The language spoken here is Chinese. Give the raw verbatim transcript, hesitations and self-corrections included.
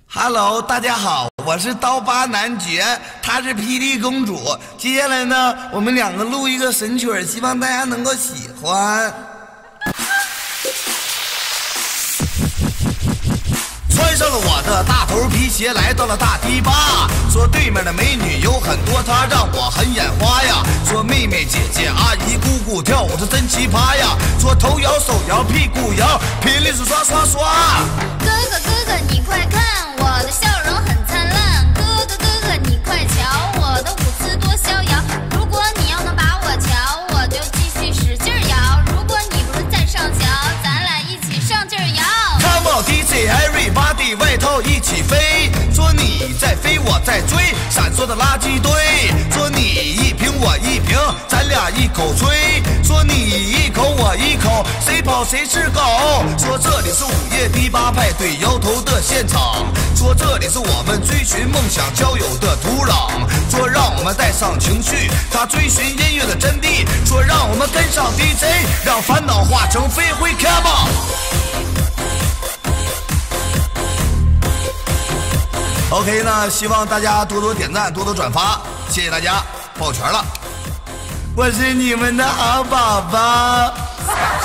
Hello， 大家好，我是刀疤男爵，她是霹雳公主。接下来呢，我们两个录一个神曲儿，希望大家能够喜欢。穿上了我的大头皮鞋，来到了大堤坝。说对面的美女有很多，她让我很眼花呀。说妹妹、姐姐、阿姨、姑姑跳舞是真奇葩呀。说头摇、手摇、屁股摇，频率是刷刷刷。 哥哥哥哥，你快看，我的笑容很灿烂。哥哥哥哥，你快瞧，我的舞姿多逍遥。如果你要能把我瞧，我就继续使劲摇。如果你不是在上桥，咱俩一起上劲摇。 Come on D J everybody， 外套一起飞。说你在飞，我在追，闪烁的垃圾堆。说你一瓶我一瓶，咱俩一口吹。说你一口我一口，谁跑谁是狗。说这里是午夜迪吧派对摇头的现场。说这里是我们追寻梦想交友的土壤。说让我们带上情绪，他追寻音乐的真谛。说让我们跟上 D J， 让烦恼化成飞灰。Come on。OK 呢，希望大家多多点赞，多多转发，谢谢大家，抱拳了，我是你们的好宝宝。